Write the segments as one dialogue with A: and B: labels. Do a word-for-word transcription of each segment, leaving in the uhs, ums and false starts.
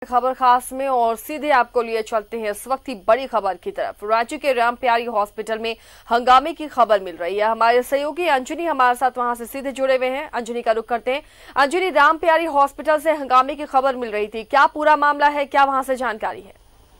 A: खबर खास में और सीधे आपको लिए चलते हैं इस वक्त की बड़ी खबर की तरफ। राज्य के रामप्यारी हॉस्पिटल में हंगामे की खबर मिल रही है। हमारे सहयोगी अंजनी हमारे साथ वहां से सीधे जुड़े हुए हैं। अंजनी का रुख करते हैं। अंजनी, रामप्यारी हॉस्पिटल से हंगामे की खबर मिल रही थी, क्या पूरा मामला है, क्या वहां से जानकारी है?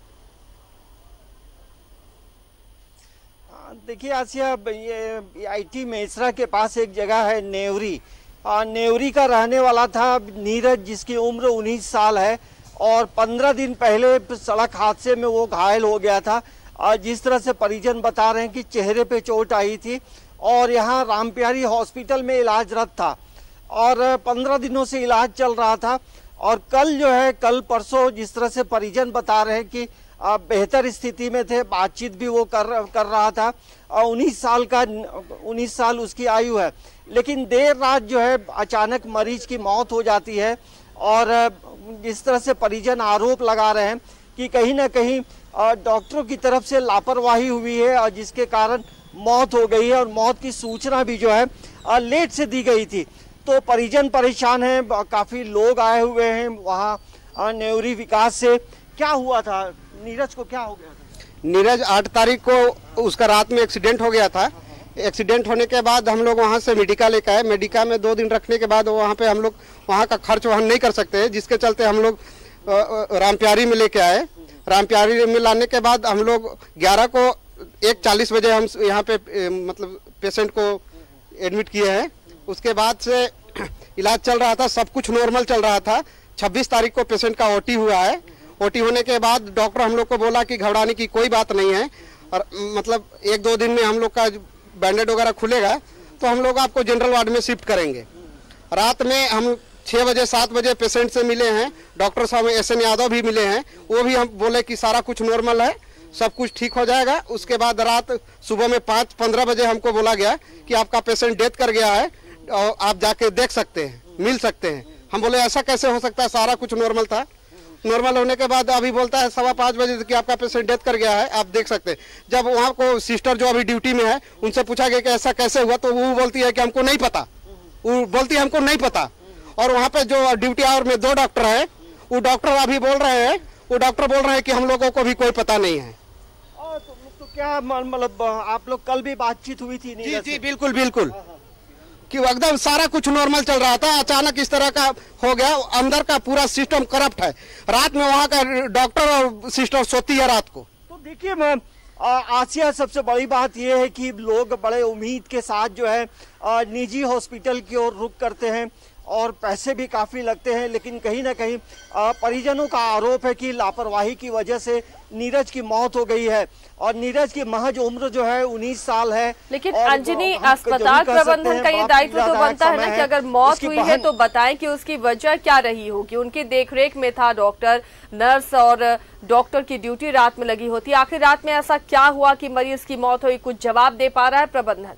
B: देखिए आसिया, ये आईटी मेसरा के पास एक जगह है नेवरी, नेवरी का रहने वाला था नीरज, जिसकी उम्र उन्नीस साल है और पंद्रह दिन पहले सड़क हादसे में वो घायल हो गया था। जिस तरह से परिजन बता रहे हैं कि चेहरे पे चोट आई थी और यहाँ रामप्यारी हॉस्पिटल में इलाजरत था और पंद्रह दिनों से इलाज चल रहा था। और कल जो है कल परसों जिस तरह से परिजन बता रहे हैं कि बेहतर स्थिति में थे, बातचीत भी वो कर कर रहा था। उन्नीस साल का उन्नीस साल उसकी आयु है, लेकिन देर रात जो है अचानक मरीज की मौत हो जाती है। और जिस तरह से परिजन आरोप लगा रहे हैं कि कहीं ना कहीं डॉक्टरों की तरफ से लापरवाही हुई है और जिसके कारण मौत हो गई है और मौत की सूचना भी जो है लेट से दी गई थी। तो परिजन परेशान हैं, काफ़ी लोग आए हुए हैं वहाँ नेवरी विकास से। क्या हुआ था नीरज को, क्या हो गया था?
C: नीरज आठ तारीख को उसका रात में एक्सीडेंट हो गया था। एक्सीडेंट होने के बाद हम लोग वहाँ से मेडिका लेकर आए। मेडिका में दो दिन रखने के बाद वहाँ पे हम लोग वहाँ का खर्च वहन नहीं कर सकते, जिसके चलते हम लोग रामप्यारी में लेके आए। रामप्यारी में लाने के बाद हम लोग ग्यारह को एक चालीस बजे हम यहाँ पे मतलब पेशेंट को एडमिट किए हैं। उसके बाद से इलाज चल रहा था, सब कुछ नॉर्मल चल रहा था। छब्बीस तारीख को पेशेंट का ओटी हुआ है। ओटी होने के बाद डॉक्टर हम लोग को बोला कि घबराने की कोई बात नहीं है और मतलब एक दो दिन में हम लोग का बैंडेड वगैरह खुलेगा तो हम लोग आपको जनरल वार्ड में शिफ्ट करेंगे। रात में हम छः बजे सात बजे पेशेंट से मिले हैं। डॉक्टर साहब एस एन यादव भी मिले हैं, वो भी हम बोले कि सारा कुछ नॉर्मल है, सब कुछ ठीक हो जाएगा। उसके बाद रात सुबह में पाँच पंद्रह बजे हमको बोला गया कि आपका पेशेंट डेथ कर गया है और आप जाके देख सकते हैं, मिल सकते हैं। हम बोले ऐसा कैसे हो सकता है, सारा कुछ नॉर्मल था। नॉर्मल होने के बाद अभी बोलता है सवा पाँच बजे कि आपका पेशेंट डेथ कर गया है, आप देख सकते हैं। जब वहाँ को सिस्टर जो अभी ड्यूटी में है उनसे पूछा गया कि ऐसा कैसे हुआ, तो वो बोलती है कि हमको नहीं पता, वो बोलती है हमको नहीं पता। और वहाँ पे जो ड्यूटी आवर में दो डॉक्टर है, वो डॉक्टर अभी बोल रहे हैं वो डॉक्टर बोल रहे हैं कि हम लोगों को भी कोई पता नहीं है।
B: तो, तो क्या मतलब आप लोग कल भी बातचीत हुई थी?
C: जी जी बिल्कुल बिल्कुल, कि एकदम सारा कुछ नॉर्मल चल रहा था, अचानक इस तरह का हो गया। अंदर का पूरा सिस्टम करप्ट है। रात में वहाँ का डॉक्टर और सिस्टर सोती है रात को।
B: तो देखिए आसिया, सबसे बड़ी बात यह है कि लोग बड़े उम्मीद के साथ जो है निजी हॉस्पिटल की ओर रुख करते हैं और पैसे भी काफ़ी लगते हैं, लेकिन कहीं ना कहीं परिजनों का आरोप है कि लापरवाही की वजह से नीरज की मौत हो गई है। और नीरज की महज उम्र जो है उन्नीस साल है।
A: लेकिन अंजनी, अस्पताल प्रबंधन का ये दायित्व तो बनता है ना कि अगर मौत हुई है तो बताएं कि उसकी वजह क्या रही होगी। उनकी देखरेख में था डॉक्टर, नर्स और डॉक्टर की ड्यूटी रात में लगी होती। आखिर रात में ऐसा क्या हुआ कि मरीज की मौत हुई, कुछ जवाब दे पा रहा है प्रबंधन?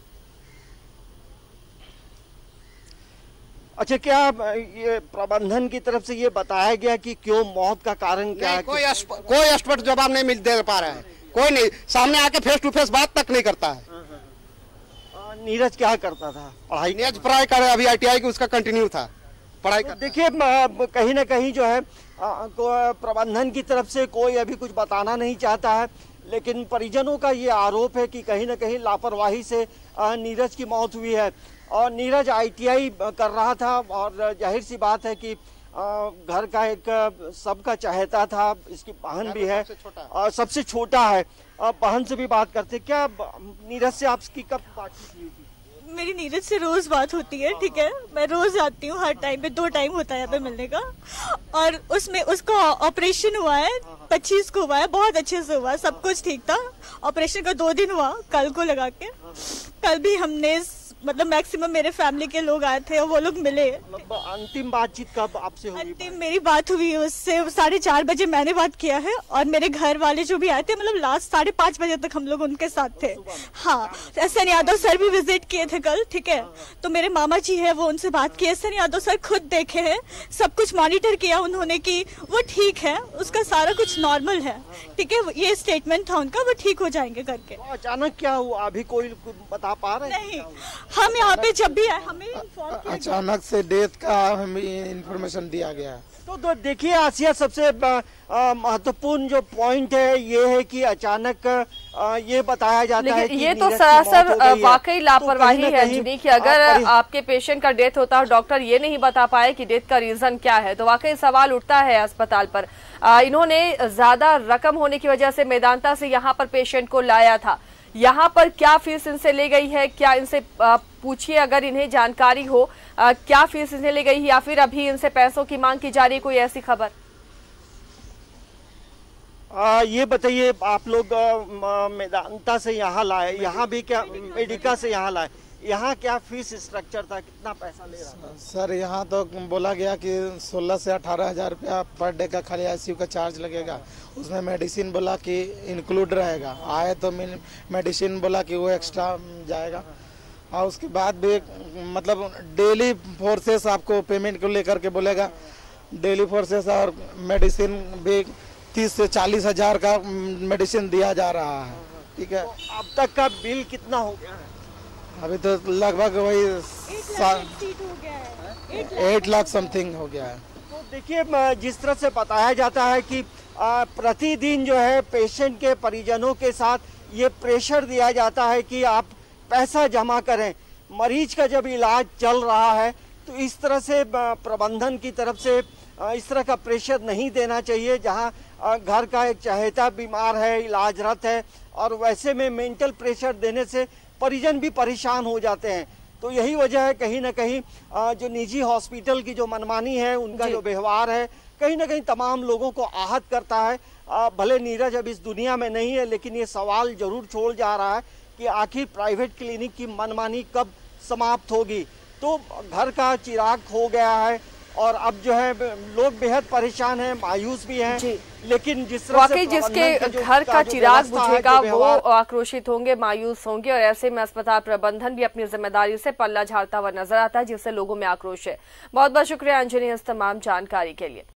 B: अच्छा, क्या ये प्रबंधन की तरफ से ये बताया गया कि क्यों मौत का कारण क्या है?
C: कोई कोई स्पष्ट जवाब नहीं मिल दे पा रहा है, कोई नहीं सामने आके फेस टू फेस बात तक नहीं करता है।
B: नीरज क्या करता था? पढ़ाई
C: नीरज पढ़ाई कर, अभी आई टी आई की उसका कंटिन्यू था पढ़ाई।
B: तो देखिए कहीं ना कहीं जो है प्रबंधन की तरफ से कोई अभी कुछ बताना नहीं चाहता है, लेकिन परिजनों का ये आरोप है कि कहीं ना कहीं लापरवाही से नीरज की मौत हुई है। और नीरज आई टी आई कर रहा था और जाहिर सी बात है कि घर का एक सबका चाहता था। इसकी बहन भी है और सबसे छोटा है। बहन से भी बात करते, क्या नीरज से आपकी कब बातचीत हुई थी?
D: मेरी नीरज से रोज बात होती है, ठीक है। मैं रोज आती हूँ, हर टाइम पे दो टाइम होता है यहाँ पे मिलने का। और उसमें उसका ऑपरेशन हुआ है, पच्चीस को हुआ है, बहुत अच्छे से हुआ, सब कुछ ठीक था। ऑपरेशन का दो दिन हुआ, कल को लगा के। कल भी हमने मतलब मैक्सिमम मेरे फैमिली के लोग आए थे और वो लोग मिले।
B: अंतिम बातचीत कब आपसे हुई?
D: अंतिम मेरी बात हुई उससे साढ़े चार बजे मैंने बात किया है और मेरे घर वाले जो भी आए थे, मतलब लास्ट साढ़े पाँच बजे तक हम लोग उनके साथ थे। हाँ, एस एन यादव सर भी विजिट किए थे कल, ठीक है। तो मेरे मामा जी है, वो उनसे बात की। एस एन यादव सर खुद देखे हैं, सब कुछ मॉनिटर किया उन्होंने कि वो ठीक है, उसका सारा कुछ नॉर्मल है, ठीक है। ये स्टेटमेंट था उनका, वो ठीक हो जाएंगे करके।
B: अचानक क्या हुआ अभी कोई बता पा रहे
D: नहीं? हम यहाँ पे जब भी आए हमें inform किया गया।
E: अचानक से डेथ का हमें इंफॉर्मेशन दिया गया है।
B: तो, तो देखिए आसिया, सबसे महत्वपूर्ण जो पॉइंट है ये है कि अचानक आ, ये बताया जाता है कि
A: ये तो
B: नीरज की मौत
A: सरासर
B: हो गई है।
A: वाकई लापरवाही
B: तो
A: है अंजनी की। अगर आपके पेशेंट का डेथ होता है, डॉक्टर ये नहीं बता पाए कि डेथ का रीजन क्या है, तो वाकई सवाल उठता है अस्पताल पर। आ, इन्होंने ज्यादा रकम होने की वजह से मेदांता से यहाँ पर पेशेंट को लाया था। यहाँ पर क्या फीस इनसे ले गई है, क्या इनसे पूछिए अगर इन्हें जानकारी हो, आ, क्या फीस इन्हें ले गई या फिर अभी इनसे पैसों की मांग की जा रही, कोई ऐसी खबर?
B: आ, ये बताइए, आप लोग मेदांता से यहाँ लाए, यहाँ भी क्या मेडिका से यहाँ लाए, यहाँ क्या फीस स्ट्रक्चर था, कितना पैसा ले रहा था?
E: सर यहाँ तो बोला गया कि सोलह से अठारह हजार रुपया पर डे का खाली आईसीयू का चार्ज लगेगा। उसमें मेडिसिन बोला कि इंक्लूड रहेगा। आए तो मेडिसिन बोला कि वो एक्स्ट्रा जाएगा। और उसके बाद भी मतलब डेली फोर्सेस आपको पेमेंट को लेकर के बोलेगा। डेली फोर्सेस और मेडिसिन भी तीस से चालीस हजार का मेडिसिन दिया जा रहा है। ठीक है,
B: तो अब तक का बिल कितना हो गया है?
E: अभी तो लगभग वही एट लाख समथिंग हो गया है।
B: तो देखिए, जिस तरह से बताया जाता है कि प्रतिदिन जो है पेशेंट के परिजनों के साथ ये प्रेशर दिया जाता है कि आप पैसा जमा करें। मरीज का जब इलाज चल रहा है तो इस तरह से प्रबंधन की तरफ से इस तरह का प्रेशर नहीं देना चाहिए। जहां घर का एक चहेता बीमार है, इलाजरत है, और वैसे में मेंटल प्रेशर देने से परिजन भी परेशान हो जाते हैं। तो यही वजह है कहीं ना कहीं जो निजी हॉस्पिटल की जो मनमानी है, उनका जो व्यवहार है, कहीं ना कहीं तमाम लोगों को आहत करता है। भले नीरज अब इस दुनिया में नहीं है, लेकिन ये सवाल जरूर छोड़ जा रहा है कि आखिर प्राइवेट क्लिनिक की मनमानी कब समाप्त होगी। तो घर का चिराग खो गया है और अब जो है लोग बेहद परेशान हैं, मायूस भी हैं। लेकिन जिस तरह से
A: जिसके घर का चिराग बुझेगा वो आक्रोशित होंगे, मायूस होंगे, और ऐसे में अस्पताल प्रबंधन भी अपनी जिम्मेदारी से पल्ला झाड़ता हुआ नजर आता है, जिससे लोगों में आक्रोश है। बहुत बहुत शुक्रिया अंजनी इस तमाम जानकारी के लिए।